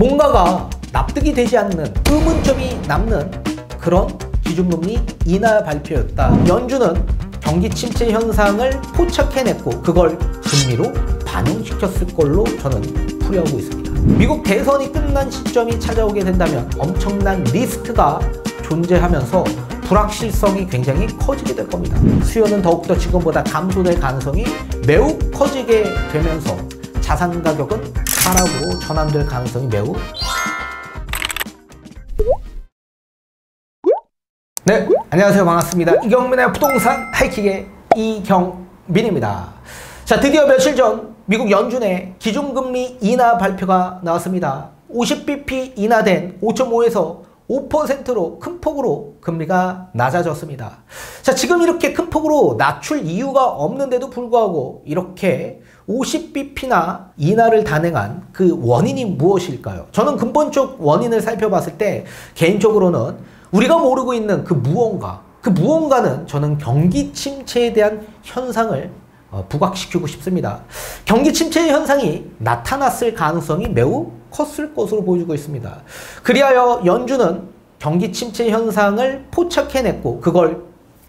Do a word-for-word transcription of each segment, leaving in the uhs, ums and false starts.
뭔가가 납득이 되지 않는 의문점이 남는 그런 기준금리 인하 발표였다. 연준은 경기 침체 현상을 포착해냈고 그걸 금리로 반영시켰을 걸로 저는 풀이하고 있습니다. 미국 대선이 끝난 시점이 찾아오게 된다면 엄청난 리스크가 존재하면서 불확실성이 굉장히 커지게 될 겁니다. 수요는 더욱더 지금보다 감소될 가능성이 매우 커지게 되면서 자산 가격은 하락으로 전환될 가능성이 매우 네, 안녕하세요. 반갑습니다. 이경민의 부동산 하이킥의 이경민입니다. 자, 드디어 며칠 전 미국 연준의 기준금리 인하 발표가 나왔습니다. 오십 비피 인하된 오 점 오에서 오 퍼센트로 큰 폭으로 금리가 낮아졌습니다. 자, 지금 이렇게 큰 폭으로 낮출 이유가 없는데도 불구하고 이렇게 오십 비피나 인하를 단행한 그 원인이 무엇일까요? 저는 근본적 원인을 살펴봤을 때 개인적으로는 우리가 모르고 있는 그 무언가, 그 무언가는 저는 경기 침체에 대한 현상을 어, 부각시키고 싶습니다. 경기 침체 현상이 나타났을 가능성이 매우 컸을 것으로 보여지고 있습니다. 그리하여 연준은 경기 침체 현상을 포착해냈고 그걸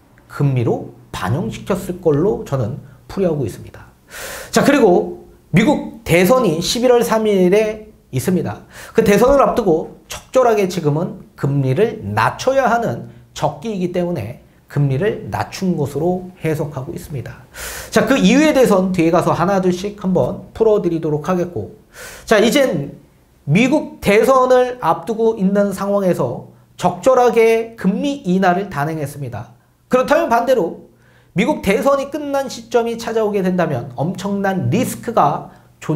금리로 반영시켰을 걸로 저는 풀이하고 있습니다. 자, 그리고 미국 대선이 십일월 삼일에 있습니다. 그 대선을 앞두고 적절하게 지금은 금리를 낮춰야 하는 적기이기 때문에 금리를 낮춘 것으로 해석하고 있습니다. 자, 그 이유에 대해서는 뒤에 가서 하나둘씩 한번 풀어드리도록 하겠고, 자, 이젠 미국 대선을 앞두고 있는 상황에서 적절하게 금리 인하를 단행했습니다. 그렇다면 반대로 미국 대선이 끝난 시점이 찾아오게 된다면 엄청난 리스크가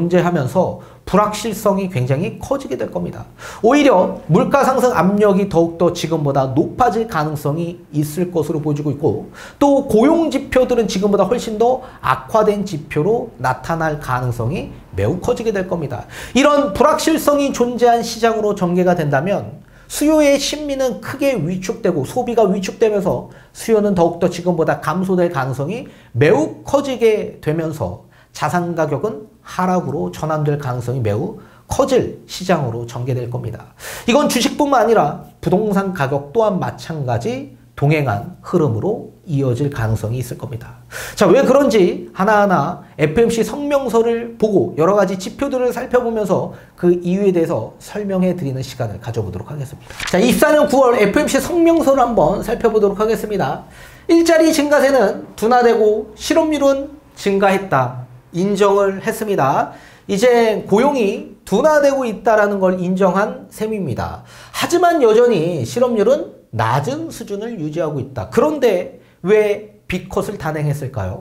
존재하면서 불확실성이 굉장히 커지게 될 겁니다. 오히려 물가 상승 압력이 더욱더 지금보다 높아질 가능성이 있을 것으로 보여지고 있고, 또 고용 지표들은 지금보다 훨씬 더 악화된 지표로 나타날 가능성이 매우 커지게 될 겁니다. 이런 불확실성이 존재한 시장으로 전개가 된다면 수요의 심리는 크게 위축되고 소비가 위축되면서 수요는 더욱더 지금보다 감소될 가능성이 매우 커지게 되면서 자산 가격은 하락으로 전환될 가능성이 매우 커질 시장으로 전개될 겁니다. 이건 주식뿐만 아니라 부동산 가격 또한 마찬가지 동행한 흐름으로 이어질 가능성이 있을 겁니다. 자, 왜 그런지 하나하나 에프오엠씨 성명서를 보고 여러 가지 지표들을 살펴보면서 그 이유에 대해서 설명해 드리는 시간을 가져보도록 하겠습니다. 자, 이십사년 구월 에프오엠씨 성명서를 한번 살펴보도록 하겠습니다. 일자리 증가세는 둔화되고 실업률은 증가했다. 인정을 했습니다. 이제 고용이 둔화되고 있다는 걸 인정한 셈입니다. 하지만 여전히 실업률은 낮은 수준을 유지하고 있다. 그런데 왜 B컷을 단행했을까요?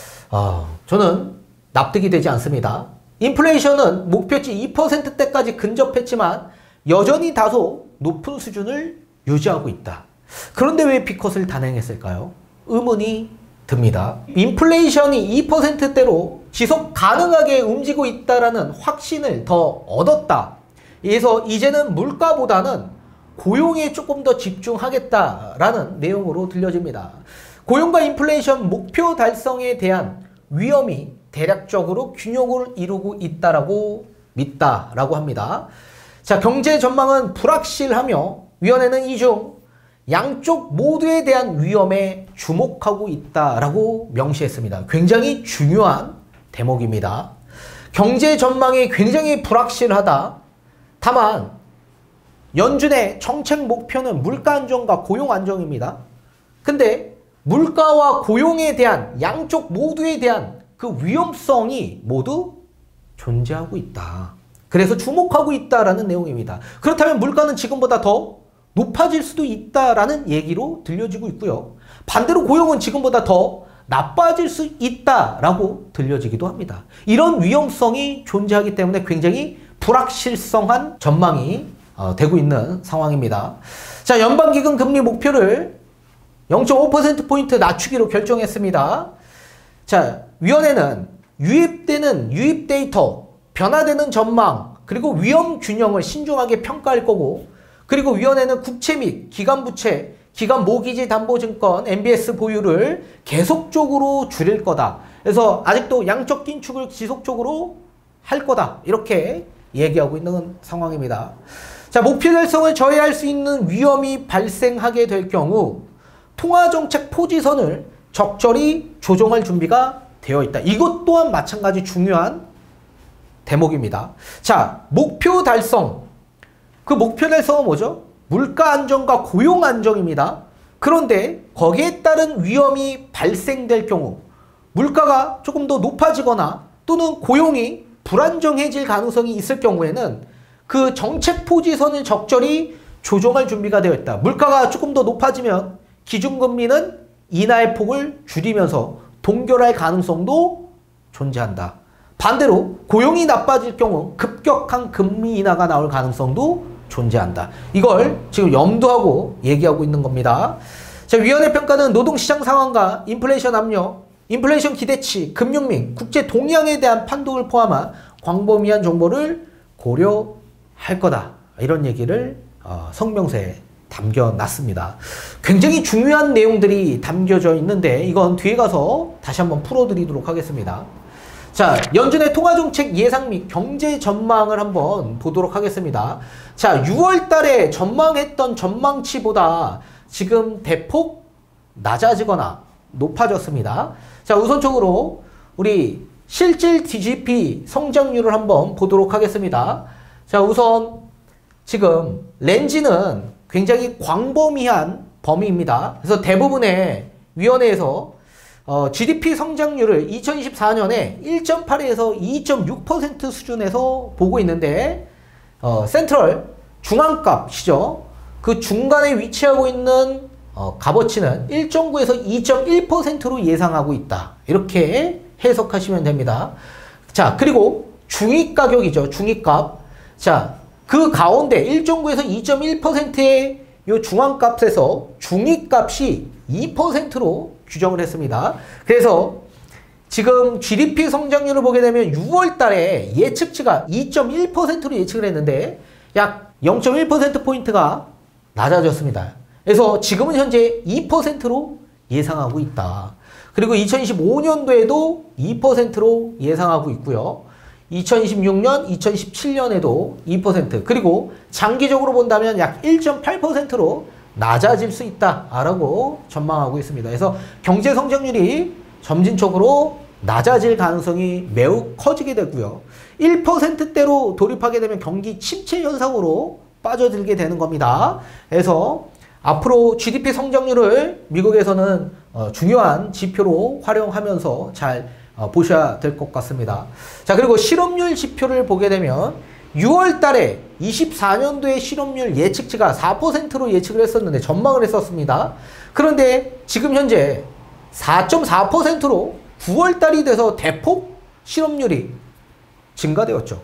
아, 저는 납득이 되지 않습니다. 인플레이션은 목표치 이 퍼센트대까지 근접했지만 여전히 다소 높은 수준을 유지하고 있다. 그런데 왜 B컷을 단행했을까요? 의문이 듭니다. 인플레이션이 이 퍼센트대로 지속 가능하게 움직이고 있다는 확신을 더 얻었다. 그래서 이제는 물가보다는 고용에 조금 더 집중하겠다라는 내용으로 들려집니다. 고용과 인플레이션 목표 달성에 대한 위험이 대략적으로 균형을 이루고 있다라고 믿다라고 합니다. 자, 경제 전망은 불확실하며 위원회는 이중 양쪽 모두에 대한 위험에 주목하고 있다라고 명시했습니다. 굉장히 중요한 대목입니다. 경제 전망이 굉장히 불확실하다. 다만 연준의 정책 목표는 물가 안정과 고용 안정입니다. 근데 물가와 고용에 대한 양쪽 모두에 대한 그 위험성이 모두 존재하고 있다. 그래서 주목하고 있다라는 내용입니다. 그렇다면 물가는 지금보다 더 높아질 수도 있다라는 얘기로 들려지고 있고요. 반대로 고용은 지금보다 더 나빠질 수 있다라고 들려지기도 합니다. 이런 위험성이 존재하기 때문에 굉장히 불확실성한 전망이 어, 되고 있는 상황입니다. 자, 연방기금 금리 목표를 영 점 오 퍼센트포인트 낮추기로 결정했습니다. 자, 위원회는 유입되는 유입 데이터, 변화되는 전망, 그리고 위험 균형을 신중하게 평가할 거고, 그리고 위원회는 국채 및 기관부채, 기관 모기지 담보증권 엠비에스 보유를 계속적으로 줄일 거다. 그래서 아직도 양적 긴축을 지속적으로 할 거다. 이렇게 얘기하고 있는 상황입니다. 자, 목표 달성을 저해할 수 있는 위험이 발생하게 될 경우 통화정책 포지선을 적절히 조정할 준비가 되어 있다. 이것 또한 마찬가지 중요한 대목입니다. 자, 목표 달성. 그 목표 달성은 뭐죠? 물가 안정과 고용 안정입니다. 그런데 거기에 따른 위험이 발생될 경우 물가가 조금 더 높아지거나 또는 고용이 불안정해질 가능성이 있을 경우에는 그 정책 포지선을 적절히 조정할 준비가 되어 있다. 물가가 조금 더 높아지면 기준금리는 인하의 폭을 줄이면서 동결할 가능성도 존재한다. 반대로 고용이 나빠질 경우 급격한 금리 인하가 나올 가능성도 존재한다. 이걸 지금 염두하고 얘기하고 있는 겁니다. 자, 위원회 평가는 노동시장 상황과 인플레이션 압력, 인플레이션 기대치, 금융 및 국제 동향에 대한 판독을 포함한 광범위한 정보를 고려할 거다. 이런 얘기를 어, 성명서에 담겨놨습니다. 굉장히 중요한 내용들이 담겨져 있는데 이건 뒤에 가서 다시 한번 풀어드리도록 하겠습니다. 자, 연준의 통화정책 예상 및 경제 전망을 한번 보도록 하겠습니다. 자, 유월 달에 전망했던 전망치보다 지금 대폭 낮아지거나 높아졌습니다. 자, 우선적으로 우리 실질 지디피 성장률을 한번 보도록 하겠습니다. 자, 우선 지금 렌즈는 굉장히 광범위한 범위입니다. 그래서 대부분의 위원회에서 어, 지디피 성장률을 이천이십사 년에 일 점 팔에서 이 점 육 퍼센트 수준에서 보고 있는데 어, 센트럴 중앙값이죠. 그 중간에 위치하고 있는 어, 값어치는 일 점 구에서 이 점 일 퍼센트로 예상하고 있다. 이렇게 해석하시면 됩니다. 자, 그리고 중위가격이죠. 중위값. 자, 그 가운데 일 점 구에서 이 점 일 퍼센트의 요 중앙값에서 중위값이 이 퍼센트로 규정을 했습니다. 그래서 지금 지디피 성장률을 보게 되면 유월 달에 예측치가 이 점 일 퍼센트로 예측을 했는데 약 영 점 일 퍼센트 포인트가 낮아졌습니다. 그래서 지금은 현재 이 퍼센트로 예상하고 있다. 그리고 이천이십오 년도에도 이 퍼센트로 예상하고 있고요. 이천이십육 년, 이천십칠 년에도 이 퍼센트, 그리고 장기적으로 본다면 약 일 점 팔 퍼센트로 낮아질 수 있다라고 전망하고 있습니다. 그래서 경제 성장률이 점진적으로 낮아질 가능성이 매우 커지게 되고요. 일 퍼센트대로 돌입하게 되면 경기 침체 현상으로 빠져들게 되는 겁니다. 그래서 앞으로 지디피 성장률을 미국에서는 어, 중요한 지표로 활용하면서 잘 어, 보셔야 될 것 같습니다. 자, 그리고 실업률 지표를 보게 되면 유월 달에 이십사 년도의 실업률 예측치가 사 퍼센트로 예측을 했었는데 전망을 했었습니다. 그런데 지금 현재 사 점 사 퍼센트로 구월 달이 돼서 대폭 실업률이 증가되었죠.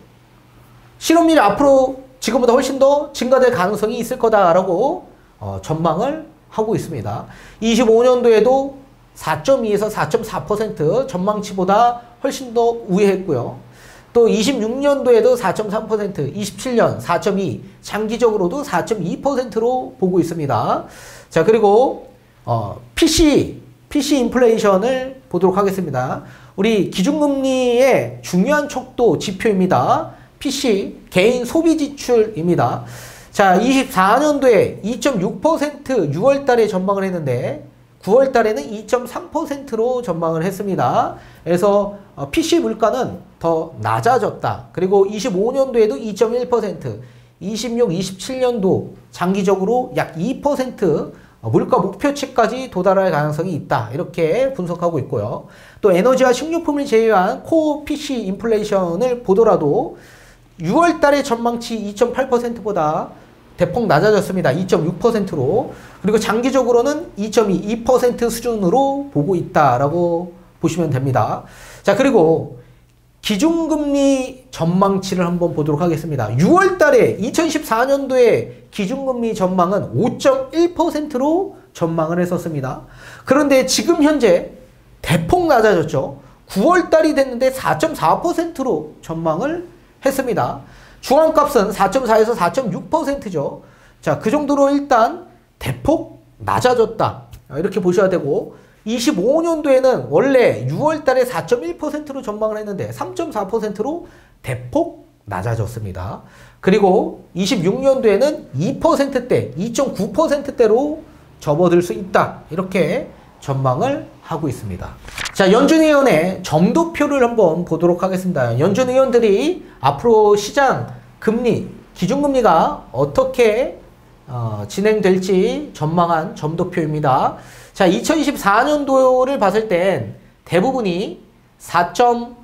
실업률이 앞으로 지금보다 훨씬 더 증가될 가능성이 있을 거다라고 어, 전망을 하고 있습니다. 이십오 년도에도 사 점 이에서 사 점 사 퍼센트 전망치보다 훨씬 더 우회했고요. 또 이십육 년도에도 사 점 삼 퍼센트, 이십칠 년 사 점 이, 장기적으로도 사 점 이 퍼센트로 보고 있습니다. 자, 그리고 어, 피씨, 피씨 인플레이션을 보도록 하겠습니다. 우리 기준금리의 중요한 척도 지표입니다. 피씨, 개인 소비 지출입니다. 자, 이십사 년도에 이 점 육 퍼센트 유월 달에 전망을 했는데 구월 달에는 이 점 삼 퍼센트로 전망을 했습니다. 그래서 피씨 물가는 더 낮아졌다. 그리고 이십오 년도에도 이 점 일 퍼센트, 이십육, 이십칠 년도 장기적으로 약 이 퍼센트 물가 목표치까지 도달할 가능성이 있다. 이렇게 분석하고 있고요. 또 에너지와 식료품을 제외한 코어 피씨 인플레이션을 보더라도 유월 달의 전망치 이 점 팔 퍼센트보다 대폭 낮아졌습니다. 이 점 육 퍼센트로. 그리고 장기적으로는 이 점 이, 이 퍼센트 수준으로 보고 있다라고 보시면 됩니다. 자, 그리고 기준금리 전망치를 한번 보도록 하겠습니다. 유월 달에 이천십사 년도에 기준금리 전망은 오 점 일 퍼센트로 전망을 했었습니다. 그런데 지금 현재 대폭 낮아졌죠. 구월 달이 됐는데 사 점 사 퍼센트로 전망을 했습니다. 중앙값은 사 점 사에서 사 점 육 퍼센트죠. 자, 그 정도로 일단 대폭 낮아졌다. 이렇게 보셔야 되고, 이십오 년도에는 원래 유월 달에 사 점 일 퍼센트로 전망을 했는데 삼 점 사 퍼센트로 대폭 낮아졌습니다. 그리고 이십육 년도에는 이 퍼센트대, 이 점 구 퍼센트대로 접어들 수 있다. 이렇게 전망을 하고 있습니다. 자, 연준 의원의 점도표를 한번 보도록 하겠습니다. 연준 의원들이 앞으로 시장 금리, 기준금리가 어떻게 어, 진행될지 전망한 점도표입니다. 자, 이천이십사 년도를 봤을 땐 대부분이 사 점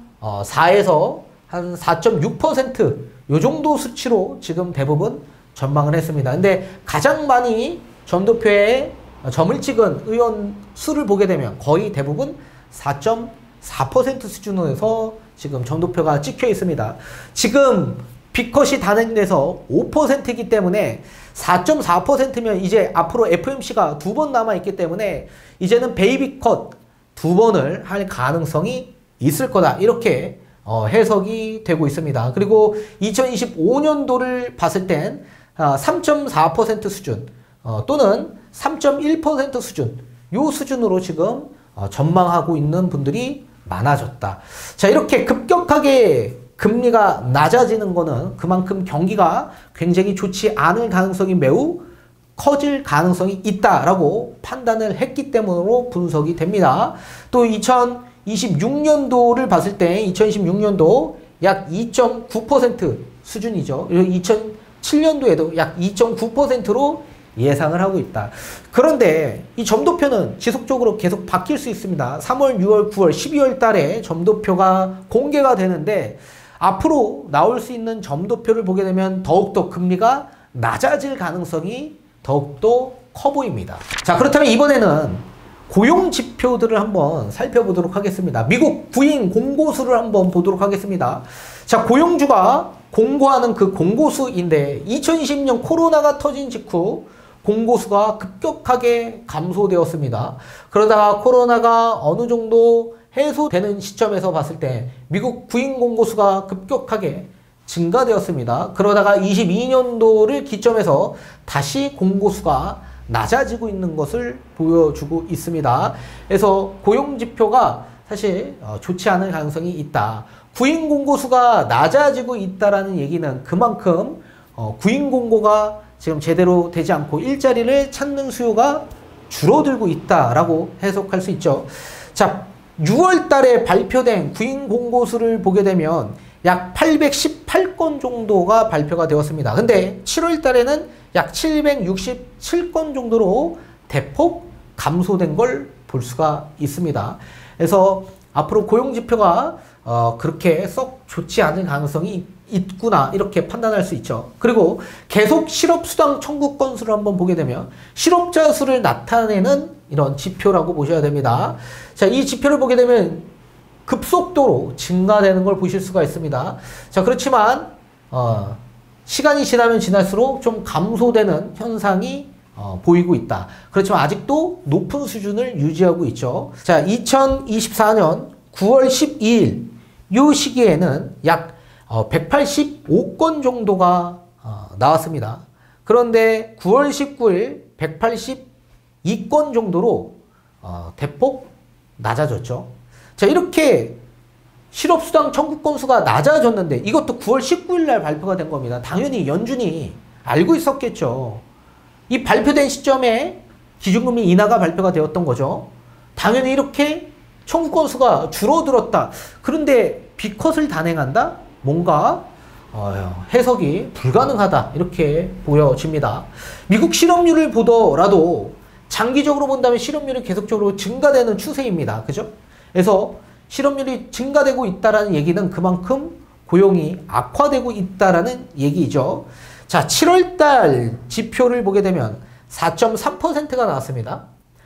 사에서 한 사 점 육 퍼센트 요 정도 수치로 지금 대부분 전망을 했습니다. 근데 가장 많이 점도표에 점을 찍은 의원 수를 보게 되면 거의 대부분 사 점 사 퍼센트 수준에서 지금 점도표가 찍혀 있습니다. 지금 B컷이 단행돼서 오 퍼센트이기 때문에 사 점 사 퍼센트면 이제 앞으로 에프오엠씨가 두 번 남아있기 때문에 이제는 베이비컷 두 번을 할 가능성이 있을 거다. 이렇게 어, 해석이 되고 있습니다. 그리고 이천이십오 년도를 봤을 땐 어, 삼 점 사 퍼센트 수준 어, 또는 삼 점 일 퍼센트 수준 요 수준으로 지금 어, 전망하고 있는 분들이 많아졌다. 자, 이렇게 급격하게 금리가 낮아지는 거는 그만큼 경기가 굉장히 좋지 않을 가능성이 매우 커질 가능성이 있다라고 판단을 했기 때문으로 분석이 됩니다. 또 이천이십육 년도를 봤을 때 이천이십육 년도 약 이 점 구 퍼센트 수준이죠. 이천칠 년도에도 약 이 점 구 퍼센트로 예상을 하고 있다. 그런데 이 점도표는 지속적으로 계속 바뀔 수 있습니다. 삼월, 유월, 구월, 십이월 달에 점도표가 공개가 되는데 앞으로 나올 수 있는 점도표를 보게 되면 더욱더 금리가 낮아질 가능성이 더욱더 커 보입니다. 자, 그렇다면 이번에는 고용 지표들을 한번 살펴보도록 하겠습니다. 미국 구인 공고수를 한번 보도록 하겠습니다. 자, 고용주가 공고하는 그 공고수인데 이천이십 년 코로나가 터진 직후 공고수가 급격하게 감소되었습니다. 그러다가 코로나가 어느 정도 해소되는 시점에서 봤을 때 미국 구인 공고수가 급격하게 증가되었습니다. 그러다가 이십이 년도를 기점에서 다시 공고수가 낮아지고 있는 것을 보여주고 있습니다. 그래서 고용지표가 사실 좋지 않을 가능성이 있다. 구인 공고수가 낮아지고 있다는 얘기는 그만큼 구인 공고가 지금 제대로 되지 않고 일자리를 찾는 수요가 줄어들고 있다라고 해석할 수 있죠. 자, 유월 달에 발표된 구인 공고수를 보게 되면 약 팔백십팔 건 정도가 발표가 되었습니다. 근데 칠월 달에는 약 칠백육십칠 건 정도로 대폭 감소된 걸 볼 수가 있습니다. 그래서 앞으로 고용지표가 어, 그렇게 썩 좋지 않을 가능성이 있구나 이렇게 판단할 수 있죠. 그리고 계속 실업수당 청구 건수를 한번 보게 되면 실업자 수를 나타내는 이런 지표라고 보셔야 됩니다. 자, 이 지표를 보게 되면 급속도로 증가되는 걸 보실 수가 있습니다. 자, 그렇지만 어, 시간이 지나면 지날수록 좀 감소되는 현상이 어, 보이고 있다. 그렇지만 아직도 높은 수준을 유지하고 있죠. 자, 이천이십사 년 구월 십이일 이 시기에는 약 어, 백팔십오 건 정도가 어, 나왔습니다. 그런데 구월 십구일 백팔십이 건 정도로 어, 대폭 낮아졌죠. 자, 이렇게 실업수당 청구 건수가 낮아졌는데 이것도 구월 십구일 날 발표가 된 겁니다. 당연히 연준이 알고 있었겠죠. 이 발표된 시점에 기준금리 인하가 발표가 되었던 거죠. 당연히 이렇게 청구 건수가 줄어들었다. 그런데 B컷을 단행한다? 뭔가 어, 해석이 불가능하다. 이렇게 보여집니다. 미국 실업률을 보더라도 장기적으로 본다면 실업률이 계속적으로 증가되는 추세입니다. 그죠? 그래서 실업률이 증가되고 있다는 얘기는 그만큼 고용이 악화되고 있다는 얘기죠. 자, 칠월 달 지표를 보게 되면 사 점 삼 퍼센트가 나왔습니다.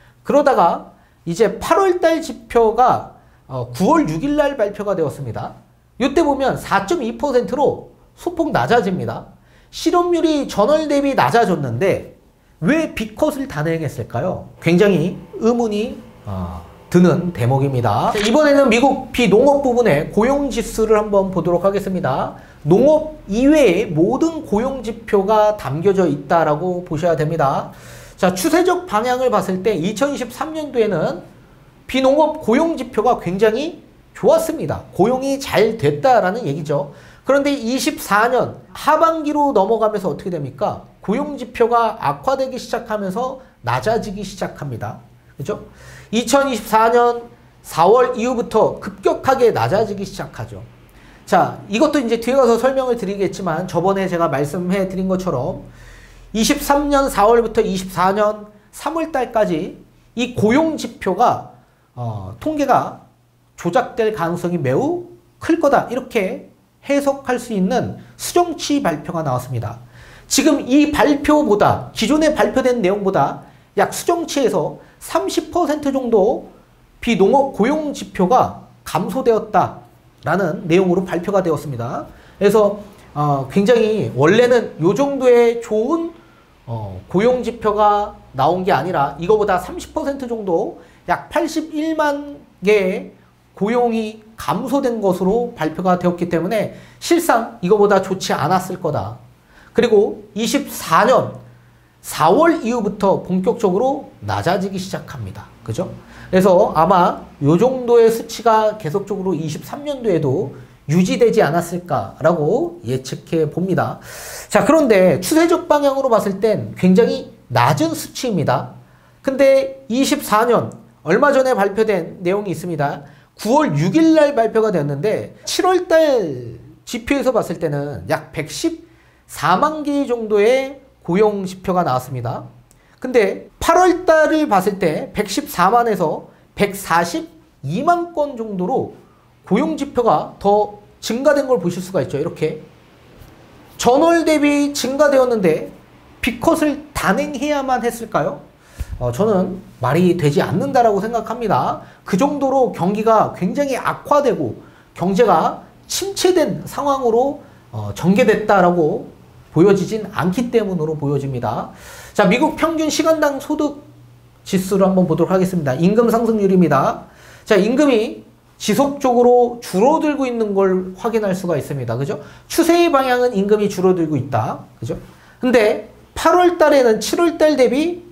그러다가 이제 팔월 달 지표가 구월 육일 날 발표가 되었습니다. 이때 보면 사 점 이 퍼센트로 소폭 낮아집니다. 실업률이 전월 대비 낮아졌는데 왜 B컷을 단행했을까요? 굉장히 의문이 어, 드는 대목입니다. 이번에는 미국 비농업 부분의 고용지수를 한번 보도록 하겠습니다. 농업 이외의 모든 고용지표가 담겨져 있다라고 보셔야 됩니다. 자, 추세적 방향을 봤을 때 이천이십삼 년도에는 비농업 고용지표가 굉장히 좋았습니다. 고용이 잘 됐다라는 얘기죠. 그런데 이십사 년 하반기로 넘어가면서 어떻게 됩니까? 고용지표가 악화되기 시작하면서 낮아지기 시작합니다. 그죠? 이천이십사 년 사월 이후부터 급격하게 낮아지기 시작하죠. 자, 이것도 이제 뒤에 가서 설명을 드리겠지만 저번에 제가 말씀해 드린 것처럼 이십삼 년 사월부터 이십사 년 삼월 달까지 이 고용지표가 어, 통계가 조작될 가능성이 매우 클 거다. 이렇게 해석할 수 있는 수정치 발표가 나왔습니다. 지금 이 발표보다 기존에 발표된 내용보다 약 수정치에서 삼십 퍼센트 정도 비농업 고용지표가 감소되었다라는 내용으로 발표가 되었습니다. 그래서 어, 굉장히 원래는 이 정도의 좋은 어, 고용지표가 나온 게 아니라 이거보다 삼십 퍼센트 정도 약 팔십일만 개의 고용이 감소된 것으로 발표가 되었기 때문에 실상 이거보다 좋지 않았을 거다. 그리고 이십사 년 사월 이후부터 본격적으로 낮아지기 시작합니다. 그죠? 그래서 아마 이 정도의 수치가 계속적으로 이십삼 년도에도 유지되지 않았을까라고 예측해 봅니다. 자, 그런데 추세적 방향으로 봤을 땐 굉장히 낮은 수치입니다. 근데 이십사 년 얼마 전에 발표된 내용이 있습니다. 구월 육일 날 발표가 되었는데 칠월 달 지표에서 봤을 때는 약 백십사만 개 정도의 고용 지표가 나왔습니다. 근데 팔월 달을 봤을 때 백십사만에서 백사십이만 건 정도로 고용 지표가 더 증가된 걸 보실 수가 있죠. 이렇게 전월 대비 증가되었는데 B컷을 단행해야만 했을까요? 어, 저는 말이 되지 않는다라고 생각합니다. 그 정도로 경기가 굉장히 악화되고 경제가 침체된 상황으로 어, 전개됐다라고 보여지진 않기 때문으로 보여집니다. 자, 미국 평균 시간당 소득 지수를 한번 보도록 하겠습니다. 임금 상승률입니다. 자, 임금이 지속적으로 줄어들고 있는 걸 확인할 수가 있습니다. 그죠? 추세의 방향은 임금이 줄어들고 있다. 그죠? 근데 팔월 달에는 칠월 달 대비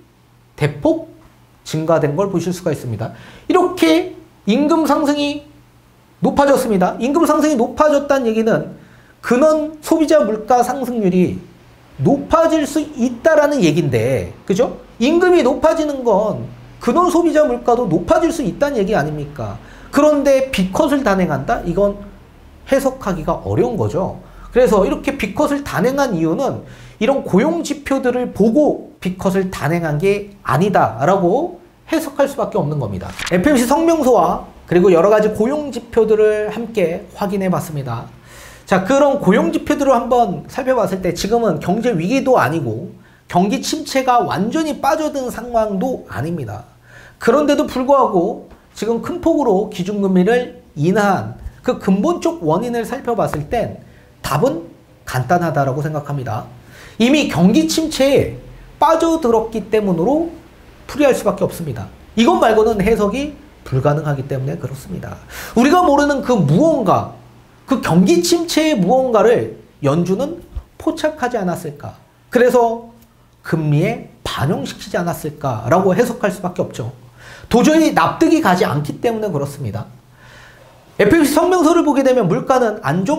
대폭 증가된 걸 보실 수가 있습니다. 이렇게 임금 상승이 높아졌습니다. 임금 상승이 높아졌다는 얘기는 근원 소비자 물가 상승률이 높아질 수 있다라는 얘기인데, 그죠? 임금이 높아지는 건 근원 소비자 물가도 높아질 수 있다는 얘기 아닙니까? 그런데 B컷을 단행한다? 이건 해석하기가 어려운 거죠. 그래서 이렇게 B컷을 단행한 이유는 이런 고용 지표들을 보고 B컷을 단행한 게 아니다라고 해석할 수밖에 없는 겁니다. 에프오엠씨 성명서와 그리고 여러 가지 고용 지표들을 함께 확인해 봤습니다. 자, 그런 고용 지표들을 한번 살펴봤을 때 지금은 경제 위기도 아니고 경기 침체가 완전히 빠져든 상황도 아닙니다. 그런데도 불구하고 지금 큰 폭으로 기준금리를 인하한 그 근본적 원인을 살펴봤을 땐 답은 간단하다라고 생각합니다. 이미 경기 침체에 빠져들었기 때문으로 풀이할 수밖에 없습니다. 이것 말고는 해석이 불가능하기 때문에 그렇습니다. 우리가 모르는 그 무언가, 그 경기 침체의 무언가를 연준은 포착하지 않았을까? 그래서 금리에 반영시키지 않았을까라고 해석할 수밖에 없죠. 도저히 납득이 가지 않기 때문에 그렇습니다. 에프오엠씨 성명서를 보게 되면 물가는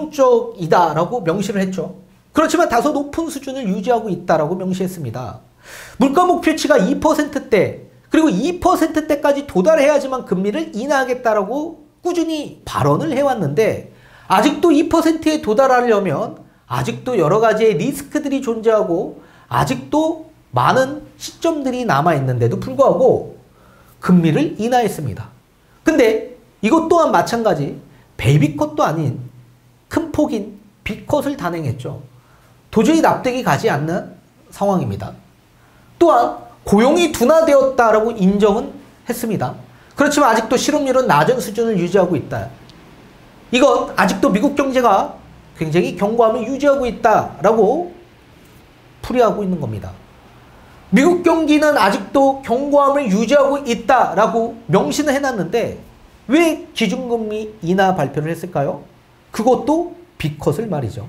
안정적이다라고 명시를 했죠. 그렇지만 다소 높은 수준을 유지하고 있다라고 명시했습니다. 물가 목표치가 이 퍼센트대 그리고 이 퍼센트대까지 도달해야지만 금리를 인하하겠다라고 꾸준히 발언을 해왔는데 아직도 이 퍼센트에 도달하려면 아직도 여러 가지의 리스크들이 존재하고 아직도 많은 시점들이 남아있는데도 불구하고 금리를 인하했습니다. 근데 이것 또한 마찬가지 베이비컷도 아닌 큰 폭인 B컷을 단행했죠. 도저히 납득이 가지 않는 상황입니다. 또한 고용이 둔화되었다라고 인정은 했습니다. 그렇지만 아직도 실업률은 낮은 수준을 유지하고 있다. 이건 아직도 미국 경제가 굉장히 견고함을 유지하고 있다라고 풀이하고 있는 겁니다. 미국 경기는 아직도 견고함을 유지하고 있다라고 명시는 해놨는데 왜 기준금리 인하 발표를 했을까요? 그것도 B컷을 말이죠.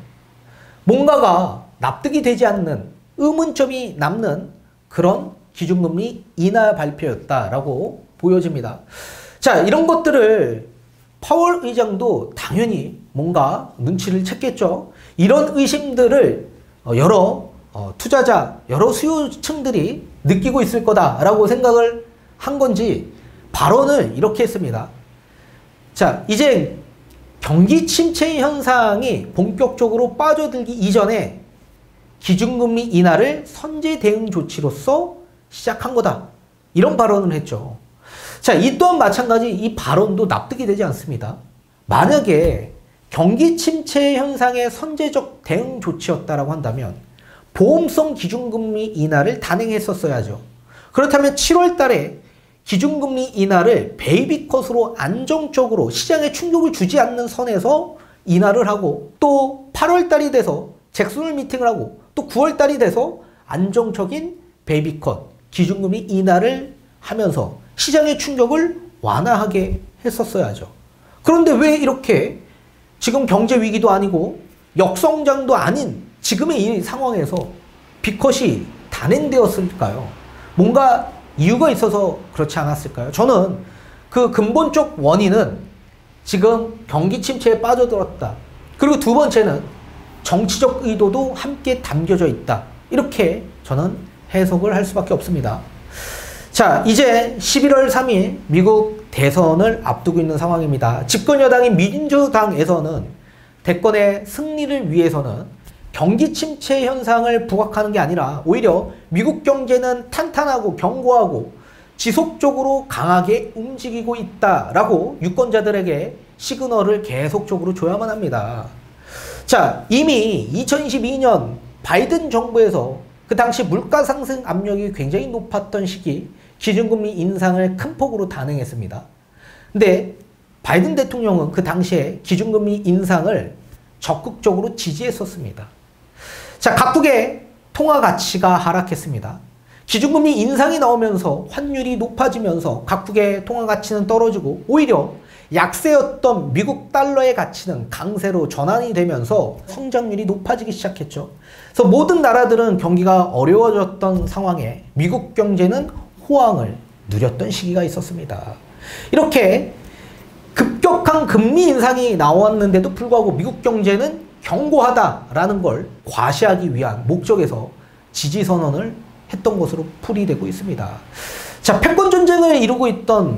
뭔가가 납득이 되지 않는 의문점이 남는 그런 기준금리 인하 발표였다라고 보여집니다. 자, 이런 것들을 파월 의장도 당연히 뭔가 눈치를 챘겠죠. 이런 의심들을 여러 투자자, 여러 수요층들이 느끼고 있을 거다라고 생각을 한 건지 발언을 이렇게 했습니다. 자, 이제 경기 침체 현상이 본격적으로 빠져들기 이전에 기준금리 인하를 선제 대응 조치로서 시작한 거다. 이런 발언을 했죠. 자, 이 또한 마찬가지 이 발언도 납득이 되지 않습니다. 만약에 경기 침체 현상의 선제적 대응 조치였다라고 한다면 보험성 기준금리 인하를 단행했었어야죠. 그렇다면 칠월 달에 기준금리 인하를 베이비컷으로 안정적으로 시장에 충격을 주지 않는 선에서 인하를 하고 또 팔월 달이 돼서 잭슨홀 미팅을 하고 또 구월 달이 돼서 안정적인 베이비컷 기준금리 인하를 하면서 시장의 충격을 완화하게 했었어야죠. 그런데 왜 이렇게 지금 경제 위기도 아니고 역성장도 아닌 지금의 이 상황에서 비컷이 단행되었을까요? 뭔가 이유가 있어서 그렇지 않았을까요? 저는 그 근본적 원인은 지금 경기 침체에 빠져들었다. 그리고 두 번째는 정치적 의도도 함께 담겨져 있다. 이렇게 저는 해석을 할 수밖에 없습니다. 자, 이제 십일월 삼일 미국 대선을 앞두고 있는 상황입니다. 집권 여당인 민주당에서는 대권의 승리를 위해서는 경기 침체 현상을 부각하는 게 아니라 오히려 미국 경제는 탄탄하고 견고하고 지속적으로 강하게 움직이고 있다라고 유권자들에게 시그널을 계속적으로 줘야만 합니다. 자, 이미 이천이십이 년 바이든 정부에서 그 당시 물가 상승 압력이 굉장히 높았던 시기 기준금리 인상을 큰 폭으로 단행했습니다. 근데 바이든 대통령은 그 당시에 기준금리 인상을 적극적으로 지지했었습니다. 자, 각국의 통화 가치가 하락했습니다. 기준금리 인상이 나오면서 환율이 높아지면서 각국의 통화 가치는 떨어지고 오히려 약세였던 미국 달러의 가치는 강세로 전환이 되면서 성장률이 높아지기 시작했죠. 그래서 모든 나라들은 경기가 어려워졌던 상황에 미국 경제는 호황을 누렸던 시기가 있었습니다. 이렇게 급격한 금리 인상이 나왔는데도 불구하고 미국 경제는 견고하다라는 걸 과시하기 위한 목적에서 지지 선언을 했던 것으로 풀이되고 있습니다. 자, 패권 전쟁을 이루고 있던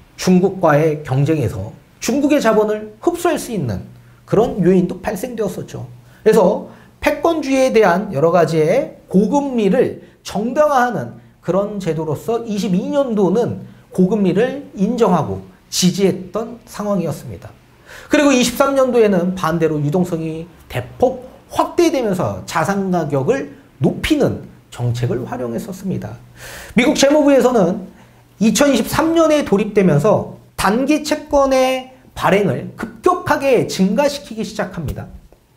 중국과의 경쟁에서 중국의 자본을 흡수할 수 있는 그런 요인도 발생되었었죠. 그래서 패권주의에 대한 여러 가지의 고금리를 정당화하는 그런 제도로서 이십이 년도는 고금리를 인정하고 지지했던 상황이었습니다. 그리고 이십삼 년도에는 반대로 유동성이 대폭 확대되면서 자산 가격을 높이는 정책을 활용했었습니다. 미국 재무부에서는 이천이십삼 년에 돌입되면서 단기 채권의 발행을 급격하게 증가시키기 시작합니다.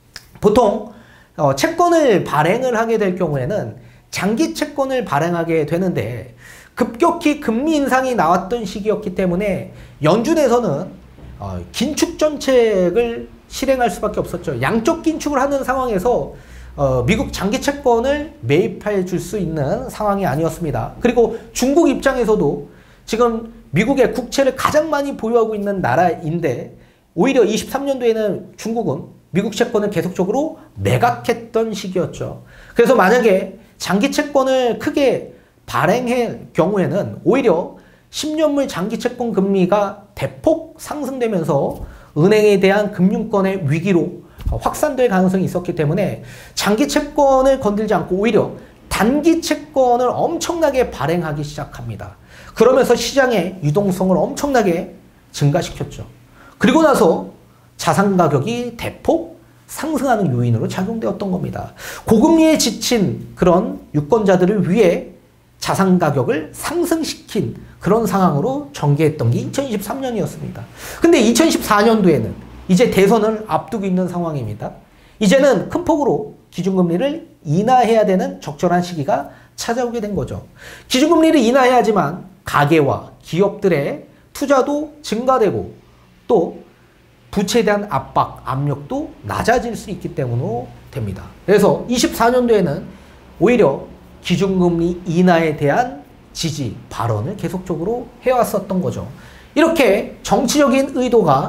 보통 어, 채권을 발행을 하게 될 경우에는 장기 채권을 발행하게 되는데 급격히 금리 인상이 나왔던 시기였기 때문에 연준에서는 어, 긴축 정책을 실행할 수밖에 없었죠. 양적 긴축을 하는 상황에서 어, 미국 장기 채권을 매입해 줄 수 있는 상황이 아니었습니다. 그리고 중국 입장에서도 지금 미국의 국채를 가장 많이 보유하고 있는 나라인데 오히려 이십삼 년도에는 중국은 미국 채권을 계속적으로 매각했던 시기였죠. 그래서 만약에 장기 채권을 크게 발행할 경우에는 오히려 십 년물 장기 채권 금리가 대폭 상승되면서 은행에 대한 금융권의 위기로 확산될 가능성이 있었기 때문에 장기 채권을 건들지 않고 오히려 단기 채권을 엄청나게 발행하기 시작합니다. 그러면서 시장의 유동성을 엄청나게 증가시켰죠. 그리고 나서 자산 가격이 대폭 상승하는 요인으로 작용되었던 겁니다. 고금리에 지친 그런 유권자들을 위해 자산 가격을 상승시킨 그런 상황으로 전개했던 게 이천이십삼 년이었습니다. 근데 이천이십사 년도에는 이제 대선을 앞두고 있는 상황입니다. 이제는 큰 폭으로 기준금리를 인하해야 되는 적절한 시기가 찾아오게 된 거죠. 기준금리를 인하해야지만 가계와 기업들의 투자도 증가되고 또 부채에 대한 압박, 압력도 낮아질 수 있기 때문으로 됩니다. 그래서 이십사 년도에는 오히려 기준금리 인하에 대한 지지, 발언을 계속적으로 해왔었던 거죠. 이렇게 정치적인 의도가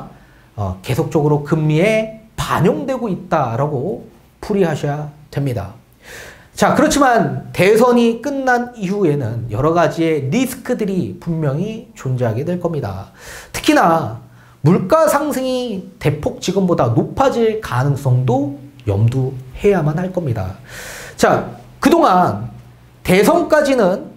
어, 계속적으로 금리에 반영되고 있다라고 풀이하셔야 됩니다. 자, 그렇지만 대선이 끝난 이후에는 여러 가지의 리스크들이 분명히 존재하게 될 겁니다. 특히나 물가 상승이 대폭 지금보다 높아질 가능성도 염두해야만 할 겁니다. 자, 그동안 대선까지는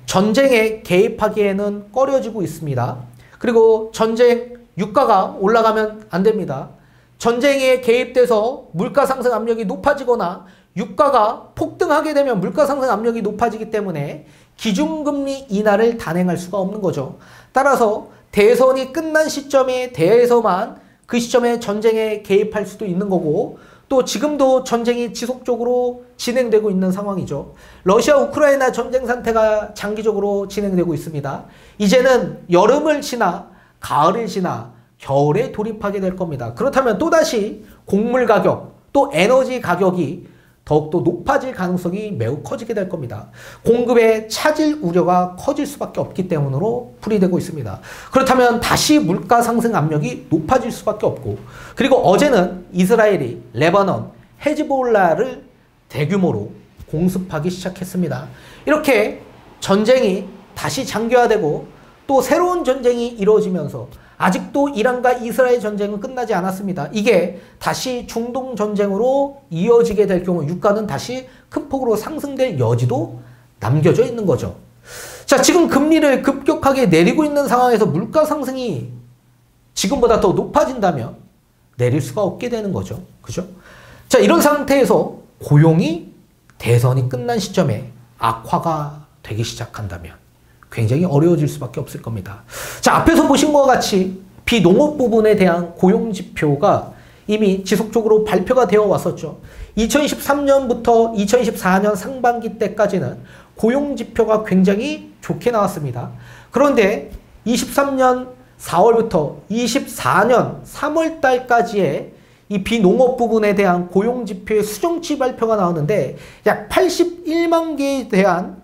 전쟁에 개입하기에는 꺼려지고 있습니다. 그리고 전쟁, 유가가 올라가면 안 됩니다. 전쟁에 개입돼서 물가 상승 압력이 높아지거나 유가가 폭등하게 되면 물가 상승 압력이 높아지기 때문에 기준금리 인하를 단행할 수가 없는 거죠. 따라서 대선이 끝난 시점에 대해서만 그 시점에 전쟁에 개입할 수도 있는 거고, 또 지금도 전쟁이 지속적으로 진행되고 있는 상황이죠. 러시아 우크라이나 전쟁 상태가 장기적으로 진행되고 있습니다. 이제는 여름을 지나 가을을 지나 겨울에 돌입하게 될 겁니다. 그렇다면 또다시 곡물 가격, 또 에너지 가격이 더욱더 높아질 가능성이 매우 커지게 될 겁니다. 공급에 차질 우려가 커질 수밖에 없기 때문으로 풀이되고 있습니다. 그렇다면 다시 물가 상승 압력이 높아질 수밖에 없고, 그리고 어제는 이스라엘이 레바논, 헤즈볼라를 대규모로 공습하기 시작했습니다. 이렇게 전쟁이 다시 장기화되고 또 새로운 전쟁이 이루어지면서 아직도 이란과 이스라엘 전쟁은 끝나지 않았습니다. 이게 다시 중동 전쟁으로 이어지게 될 경우 유가는 다시 큰 폭으로 상승될 여지도 남겨져 있는 거죠. 자, 지금 금리를 급격하게 내리고 있는 상황에서 물가 상승이 지금보다 더 높아진다면 내릴 수가 없게 되는 거죠. 그죠? 자, 이런 상태에서 고용이 대선이 끝난 시점에 악화가 되기 시작한다면 굉장히 어려워질 수밖에 없을 겁니다. 자, 앞에서 보신 것과 같이 비농업 부분에 대한 고용지표가 이미 지속적으로 발표가 되어 왔었죠. 이천이십삼 년부터 이천이십사 년 상반기 때까지는 고용지표가 굉장히 좋게 나왔습니다. 그런데 이십삼 년 사월부터 이십사 년 삼월 달까지의 이 비농업 부분에 대한 고용지표의 수정치 발표가 나오는데 약 팔십일만 개에 대한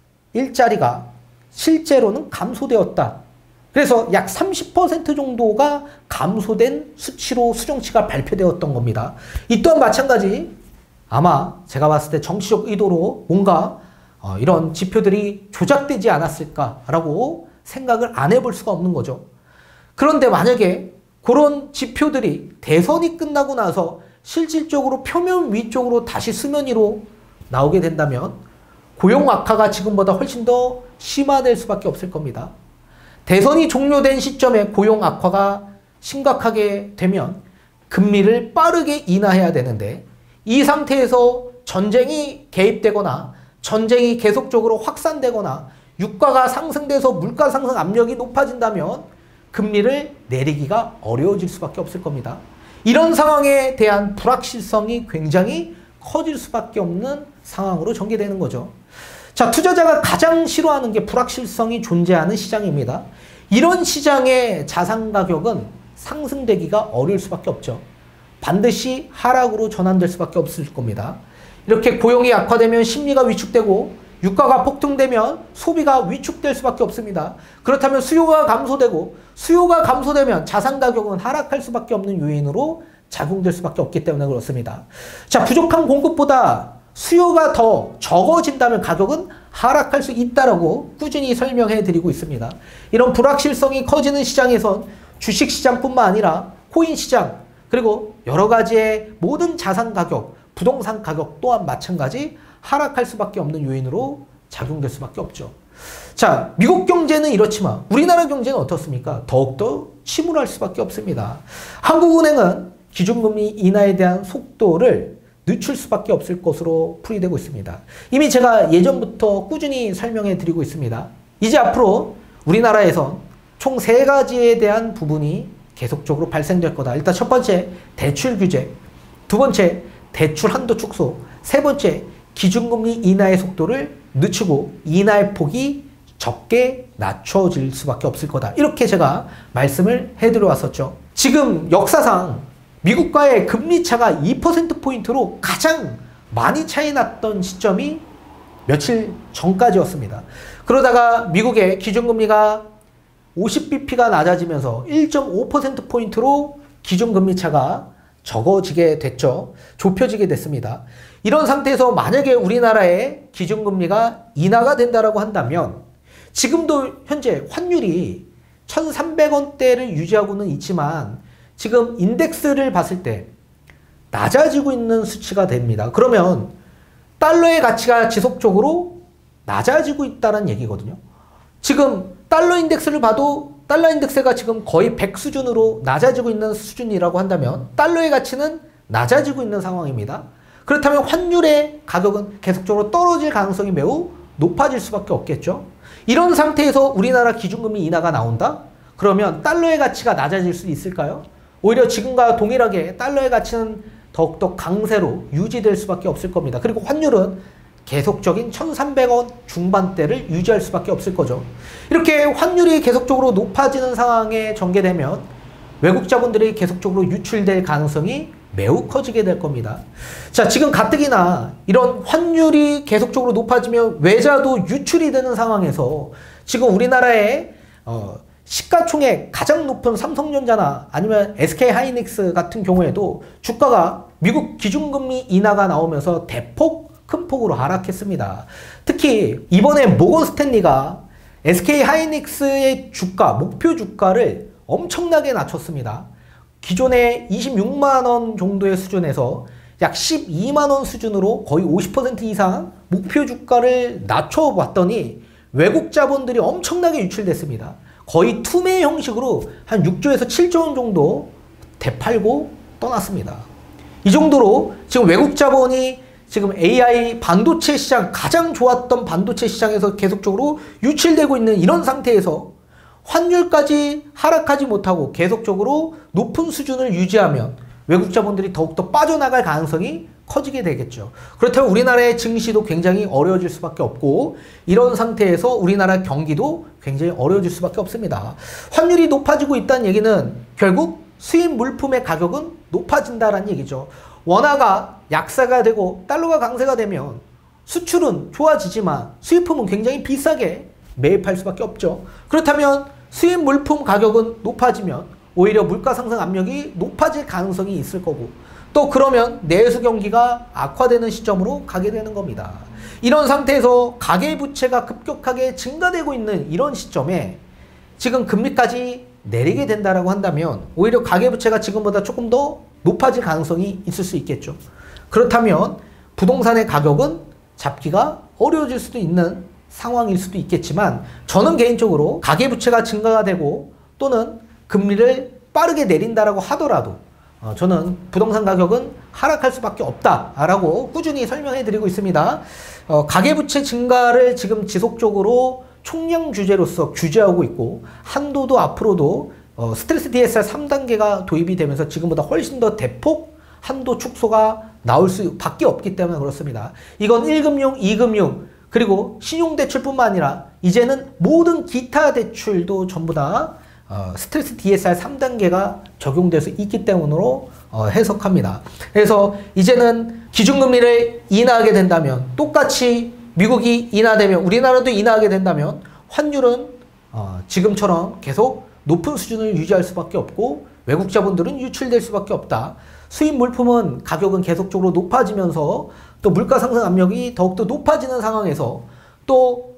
일자리가 실제로는 감소되었다. 그래서 약 삼십 퍼센트 정도가 감소된 수치로 수정치가 발표되었던 겁니다. 이 또한 마찬가지 아마 제가 봤을 때 정치적 의도로 뭔가 어, 이런 지표들이 조작되지 않았을까라고 생각을 안 해볼 수가 없는 거죠. 그런데 만약에 그런 지표들이 대선이 끝나고 나서 실질적으로 표면 위쪽으로 다시 수면 위로 나오게 된다면 고용 악화가 지금보다 훨씬 더 심화될 수밖에 없을 겁니다. 대선이 종료된 시점에 고용 악화가 심각하게 되면 금리를 빠르게 인하해야 되는데, 이 상태에서 전쟁이 개입되거나 전쟁이 계속적으로 확산되거나 유가가 상승돼서 물가 상승 압력이 높아진다면 금리를 내리기가 어려워질 수밖에 없을 겁니다. 이런 상황에 대한 불확실성이 굉장히 커질 수밖에 없는 상황으로 전개되는 거죠. 자, 투자자가 가장 싫어하는 게 불확실성이 존재하는 시장입니다. 이런 시장의 자산 가격은 상승되기가 어려울 수밖에 없죠. 반드시 하락으로 전환될 수밖에 없을 겁니다. 이렇게 고용이 악화되면 심리가 위축되고 유가가 폭등되면 소비가 위축될 수밖에 없습니다. 그렇다면 수요가 감소되고 수요가 감소되면 자산 가격은 하락할 수밖에 없는 요인으로 작용될 수밖에 없기 때문에 그렇습니다. 자, 부족한 공급보다 수요가 더 적어진다면 가격은 하락할 수 있다라고 꾸준히 설명해 드리고 있습니다. 이런 불확실성이 커지는 시장에선 주식시장뿐만 아니라 코인시장, 그리고 여러 가지의 모든 자산 가격, 부동산 가격 또한 마찬가지 하락할 수밖에 없는 요인으로 작용될 수밖에 없죠. 자, 미국 경제는 이렇지만 우리나라 경제는 어떻습니까? 더욱더 침울할 수밖에 없습니다. 한국은행은 기준금리 인하에 대한 속도를 늦출 수밖에 없을 것으로 풀이되고 있습니다. 이미 제가 예전부터 꾸준히 설명해 드리고 있습니다. 이제 앞으로 우리나라에선 총 세 가지에 대한 부분이 계속적으로 발생될 거다. 일단 첫 번째, 대출 규제. 두 번째, 대출 한도 축소. 세 번째, 기준금리 인하의 속도를 늦추고 인하의 폭이 적게 낮춰질 수밖에 없을 거다. 이렇게 제가 말씀을 해드려 왔었죠. 지금 역사상 미국과의 금리 차가 이 퍼센트 포인트로 가장 많이 차이 났던 시점이 며칠 전까지였습니다. 그러다가 미국의 기준금리가 오십 비피가 낮아지면서 일 점 오 퍼센트 포인트로 기준금리 차가 적어지게 됐죠. 좁혀지게 됐습니다. 이런 상태에서 만약에 우리나라의 기준금리가 인하가 된다라고 한다면 지금도 현재 환율이 천삼백 원대를 유지하고는 있지만 지금 인덱스를 봤을 때 낮아지고 있는 수치가 됩니다. 그러면 달러의 가치가 지속적으로 낮아지고 있다는 얘기거든요. 지금 달러 인덱스를 봐도 달러 인덱스가 지금 거의 백 수준으로 낮아지고 있는 수준이라고 한다면 달러의 가치는 낮아지고 있는 상황입니다. 그렇다면 환율의 가격은 계속적으로 떨어질 가능성이 매우 높아질 수밖에 없겠죠. 이런 상태에서 우리나라 기준금리 인하가 나온다? 그러면 달러의 가치가 낮아질 수 있을까요? 오히려 지금과 동일하게 달러의 가치는 더욱더 강세로 유지될 수밖에 없을 겁니다. 그리고 환율은 계속적인 천삼백 원 중반대를 유지할 수밖에 없을 거죠. 이렇게 환율이 계속적으로 높아지는 상황에 전개되면 외국 자본들이 계속적으로 유출될 가능성이 매우 커지게 될 겁니다. 자, 지금 가뜩이나 이런 환율이 계속적으로 높아지면 외자도 유출이 되는 상황에서 지금 우리나라의 어, 시가총액 가장 높은 삼성전자나 아니면 에스케이하이닉스 같은 경우에도 주가가 미국 기준금리 인하가 나오면서 대폭 큰 폭으로 하락했습니다. 특히 이번에 모건 스탠리가 에스케이하이닉스의 주가, 목표 주가를 엄청나게 낮췄습니다. 기존의 이십육만 원 정도의 수준에서 약 십이만 원 수준으로 거의 오십 퍼센트 이상 목표 주가를 낮춰봤더니 외국 자본들이 엄청나게 유출됐습니다. 거의 투매 형식으로 한 육조에서 칠조 원 정도 되팔고 떠났습니다. 이 정도로 지금 외국 자본이 지금 에이아이 반도체 시장, 가장 좋았던 반도체 시장에서 계속적으로 유출되고 있는 이런 상태에서 환율까지 하락하지 못하고 계속적으로 높은 수준을 유지하면 외국 자본들이 더욱더 빠져나갈 가능성이 커지게 되겠죠. 그렇다면 우리나라의 증시도 굉장히 어려워질 수밖에 없고 이런 상태에서 우리나라 경기도 굉장히 어려워질 수밖에 없습니다. 환율이 높아지고 있다는 얘기는 결국 수입 물품의 가격은 높아진다는 얘기죠. 원화가 약세가 되고 달러가 강세가 되면 수출은 좋아지지만 수입품은 굉장히 비싸게 매입할 수밖에 없죠. 그렇다면 수입 물품 가격은 높아지면 오히려 물가 상승 압력이 높아질 가능성이 있을 거고 또 그러면 내수 경기가 악화되는 시점으로 가게 되는 겁니다. 이런 상태에서 가계부채가 급격하게 증가되고 있는 이런 시점에 지금 금리까지 내리게 된다라고 한다면 오히려 가계부채가 지금보다 조금 더 높아질 가능성이 있을 수 있겠죠. 그렇다면 부동산의 가격은 잡기가 어려워질 수도 있는 상황일 수도 있겠지만 저는 개인적으로 가계부채가 증가가 되고 또는 금리를 빠르게 내린다라고 하더라도 어, 저는 부동산 가격은 하락할 수밖에 없다라고 꾸준히 설명해 드리고 있습니다. 어, 가계부채 증가를 지금 지속적으로 총량 규제로서 규제하고 있고 한도도 앞으로도 어, 스트레스 디에스알 삼 단계가 도입이 되면서 지금보다 훨씬 더 대폭 한도 축소가 나올 수밖에 없기 때문에 그렇습니다. 이건 일 금융, 이 금융 그리고 신용대출뿐만 아니라 이제는 모든 기타 대출도 전부 다 어, 스트레스 디에스알 삼 단계가 적용될 수 있기 때문으로 어, 해석합니다. 그래서 이제는 기준금리를 인하하게 된다면 똑같이 미국이 인하되면 우리나라도 인하하게 된다면 환율은 어, 지금처럼 계속 높은 수준을 유지할 수밖에 없고 외국 자본들은 유출될 수밖에 없다. 수입 물품은 가격은 계속적으로 높아지면서 또 물가 상승 압력이 더욱더 높아지는 상황에서 또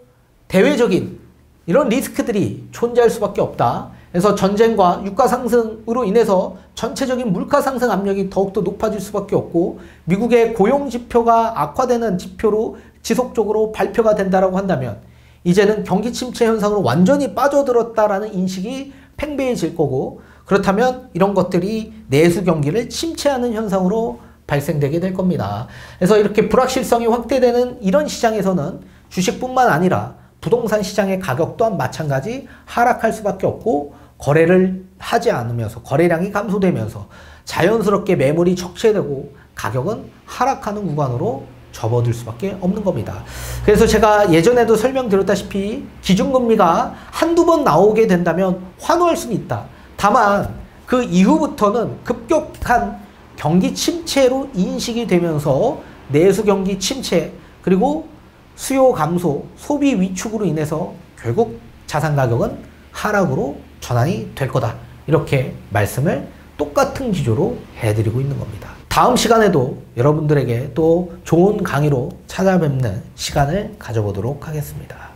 대외적인 이런 리스크들이 존재할 수밖에 없다. 그래서 전쟁과 유가 상승으로 인해서 전체적인 물가 상승 압력이 더욱더 높아질 수밖에 없고 미국의 고용 지표가 악화되는 지표로 지속적으로 발표가 된다라고 한다면 이제는 경기 침체 현상으로 완전히 빠져들었다라는 인식이 팽배해질 거고 그렇다면 이런 것들이 내수 경기를 침체하는 현상으로 발생되게 될 겁니다. 그래서 이렇게 불확실성이 확대되는 이런 시장에서는 주식뿐만 아니라 부동산 시장의 가격 또한 마찬가지 하락할 수밖에 없고 거래를 하지 않으면서 거래량이 감소되면서 자연스럽게 매물이 적체되고 가격은 하락하는 구간으로 접어들 수밖에 없는 겁니다. 그래서 제가 예전에도 설명드렸다시피 기준금리가 한두 번 나오게 된다면 환호할 수는 있다. 다만 그 이후부터는 급격한 경기 침체로 인식이 되면서 내수 경기 침체 그리고 수요 감소, 소비 위축으로 인해서 결국 자산 가격은 하락으로 전환이 될 거다. 이렇게 말씀을 똑같은 기조로 해드리고 있는 겁니다. 다음 시간에도 여러분들에게 또 좋은 강의로 찾아뵙는 시간을 가져보도록 하겠습니다.